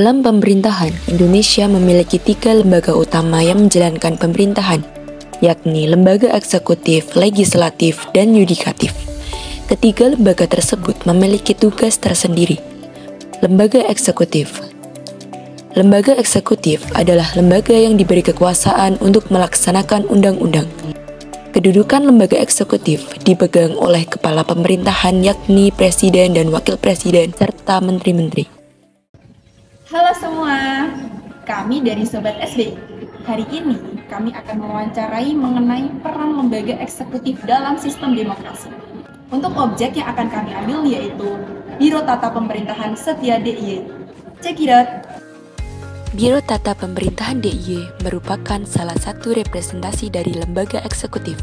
Dalam pemerintahan, Indonesia memiliki 3 lembaga utama yang menjalankan pemerintahan, yakni lembaga eksekutif, legislatif, dan yudikatif. Ketiga lembaga tersebut memiliki tugas tersendiri. Lembaga eksekutif. Lembaga eksekutif adalah lembaga yang diberi kekuasaan untuk melaksanakan undang-undang. Kedudukan lembaga eksekutif dipegang oleh kepala pemerintahan yakni presiden dan wakil presiden serta menteri-menteri. Halo semua, kami dari Sobat SB. Hari ini kami akan mewawancarai mengenai peran lembaga eksekutif dalam sistem demokrasi. Untuk objek yang akan kami ambil yaitu Biro Tata Pemerintahan Setia DIY. Check it out! Biro Tata Pemerintahan DIY merupakan salah satu representasi dari lembaga eksekutif.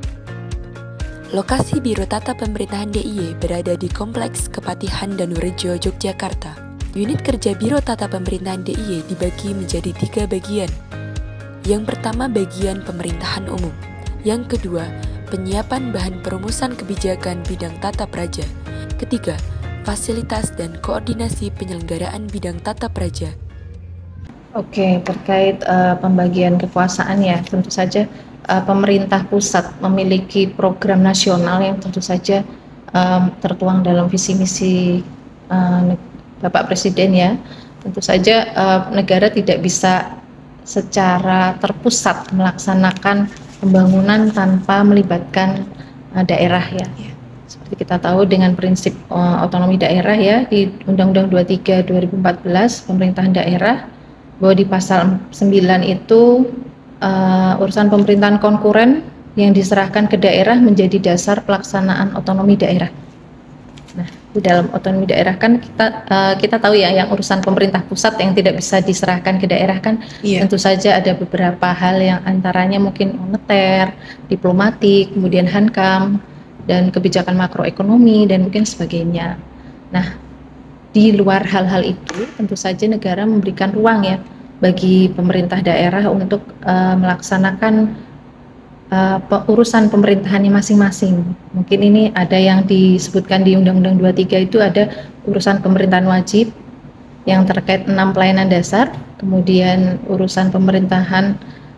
Lokasi Biro Tata Pemerintahan DIY berada di Kompleks Kepatihan Danurejo, Yogyakarta. Unit kerja Biro Tata Pemerintahan DIY dibagi menjadi 3 bagian. Yang pertama bagian pemerintahan umum. Yang kedua, penyiapan bahan perumusan kebijakan bidang tata praja. Ketiga, fasilitas dan koordinasi penyelenggaraan bidang tata praja. Oke, terkait pembagian kekuasaan ya, tentu saja pemerintah pusat memiliki program nasional yang tentu saja tertuang dalam visi misi Bapak Presiden ya. Tentu saja negara tidak bisa secara terpusat melaksanakan pembangunan tanpa melibatkan daerah ya. Seperti kita tahu dengan prinsip otonomi daerah ya di Undang-Undang 23 2014 pemerintahan daerah, bahwa di pasal 9 itu urusan pemerintahan konkuren yang diserahkan ke daerah menjadi dasar pelaksanaan otonomi daerah. Nah, di dalam otonomi daerah kan kita tahu ya, yang urusan pemerintah pusat yang tidak bisa diserahkan ke daerah kan, tentu saja ada beberapa hal yang antaranya mungkin moneter, diplomatik, kemudian hankam, dan kebijakan makroekonomi dan mungkin sebagainya. Nah, di luar hal-hal itu tentu saja negara memberikan ruang ya bagi pemerintah daerah untuk melaksanakan urusan pemerintahannya masing-masing. Mungkin ini ada yang disebutkan di Undang-Undang 23 itu ada urusan pemerintahan wajib yang terkait 6 pelayanan dasar, kemudian urusan pemerintahan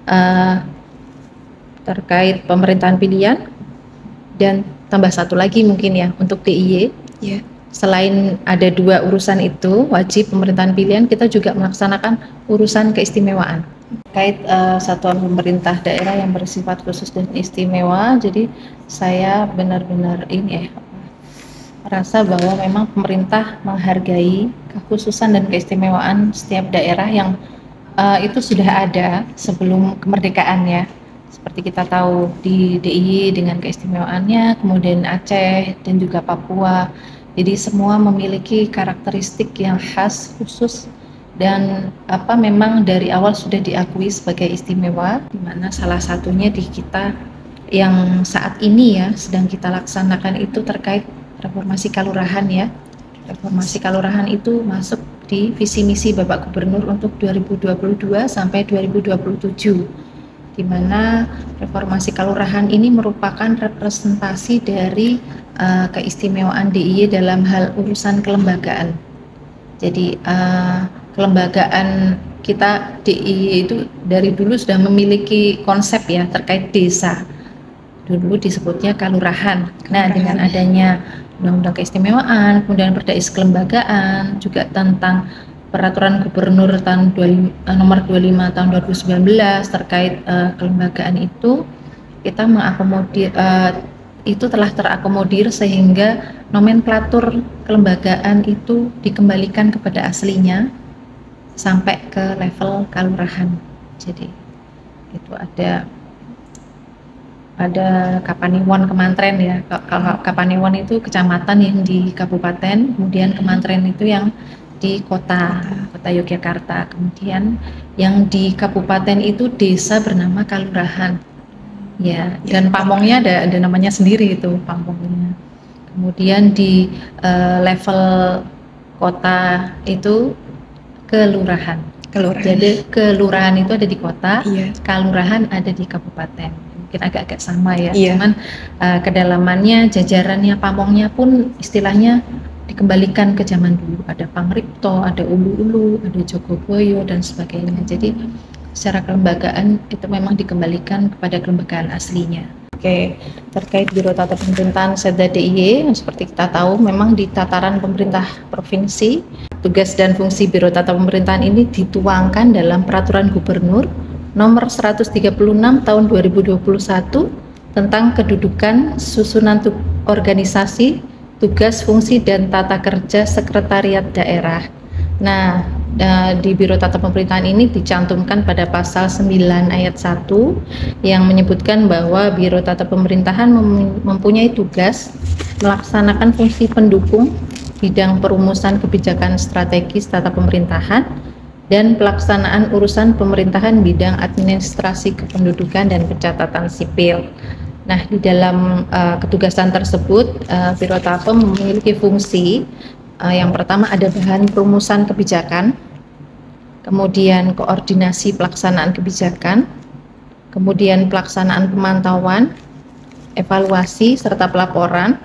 terkait pemerintahan pilihan, dan tambah satu lagi mungkin ya untuk DIY. Selain ada 2 urusan itu wajib pemerintahan pilihan, kita juga melaksanakan urusan keistimewaan terkait satuan pemerintah daerah yang bersifat khusus dan istimewa. Jadi saya benar-benar merasa bahwa memang pemerintah menghargai kekhususan dan keistimewaan setiap daerah yang itu sudah ada sebelum kemerdekaan ya. Seperti kita tahu di DIY dengan keistimewaannya, kemudian Aceh dan juga Papua. Jadi semua memiliki karakteristik yang khas, khusus, dan memang dari awal sudah diakui sebagai istimewa, di mana salah satunya di kita yang saat ini ya sedang kita laksanakan itu terkait reformasi kalurahan ya. Reformasi kalurahan itu masuk di visi misi Bapak Gubernur untuk 2022 sampai 2027, di mana reformasi kalurahan ini merupakan representasi dari keistimewaan DIY dalam hal urusan kelembagaan. Jadi kelembagaan kita DIY itu dari dulu sudah memiliki konsep ya terkait desa. Dulu disebutnya kalurahan. Nah, dengan adanya Undang-Undang Keistimewaan, kemudian Perdais Kelembagaan, juga tentang Peraturan Gubernur nomor 25 tahun 2019 terkait kelembagaan itu, kita mengakomodir itu telah terakomodir sehingga nomenklatur kelembagaan itu dikembalikan kepada aslinya sampai ke level kalurahan. Jadi itu ada Kapaniwon Kemantren ya. Kapaniwon itu kecamatan yang di kabupaten, kemudian Kemantren itu yang di kota Yogyakarta, kemudian yang di kabupaten itu desa bernama kalurahan ya, dan pamongnya ada namanya sendiri itu pamongnya. Kemudian di level kota itu kelurahan. Jadi kelurahan itu ada di kota, kalurahan ada di kabupaten. Mungkin agak-agak sama ya, cuman kedalamannya, jajarannya, pamongnya pun istilahnya dikembalikan ke zaman dulu. Ada Pangripto, ada Ulu-Ulu, ada Jogoboyo dan sebagainya. Jadi secara kelembagaan itu memang dikembalikan kepada kelembagaan aslinya. Oke, terkait Biro Tata Pemerintahan Setda DIY, seperti kita tahu memang di tataran pemerintah provinsi, tugas dan fungsi Biro Tata Pemerintahan ini dituangkan dalam Peraturan Gubernur Nomor 136 Tahun 2021 tentang kedudukan, susunan organisasi, tugas, fungsi, dan tata kerja sekretariat daerah. Nah, di Biro Tata Pemerintahan ini dicantumkan pada pasal 9 ayat 1 yang menyebutkan bahwa Biro Tata Pemerintahan mempunyai tugas melaksanakan fungsi pendukung bidang perumusan kebijakan strategis tata pemerintahan dan pelaksanaan urusan pemerintahan bidang administrasi kependudukan dan pencatatan sipil. Nah, di dalam ketugasan tersebut Biro Tata memiliki fungsi yang pertama ada bahan perumusan kebijakan, kemudian koordinasi pelaksanaan kebijakan, kemudian pelaksanaan pemantauan, evaluasi, serta pelaporan,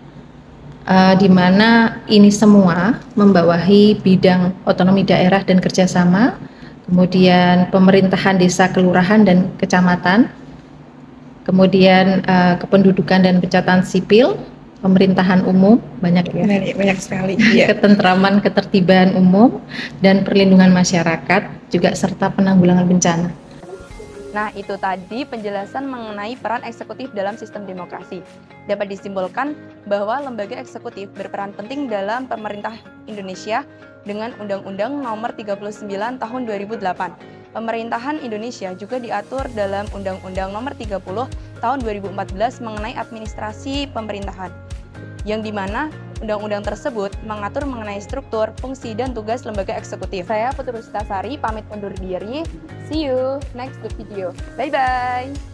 di mana ini semua membawahi bidang otonomi daerah dan kerjasama, kemudian pemerintahan desa, kelurahan, dan kecamatan, kemudian kependudukan dan pencatatan sipil, pemerintahan umum, banyak ya, banyak sekali, ya. Ketentraman, ketertiban umum, dan perlindungan masyarakat, juga serta penanggulangan bencana. Nah, itu tadi penjelasan mengenai peran eksekutif dalam sistem demokrasi. Dapat disimpulkan bahwa lembaga eksekutif berperan penting dalam pemerintah Indonesia dengan Undang-Undang Nomor 39 Tahun 2008. Pemerintahan Indonesia juga diatur dalam Undang-Undang Nomor 30 Tahun 2014 mengenai administrasi pemerintahan, yang dimana undang-undang tersebut mengatur mengenai struktur, fungsi, dan tugas lembaga eksekutif. Saya Putri Rustasari pamit undur diri. See you next video. Bye-bye.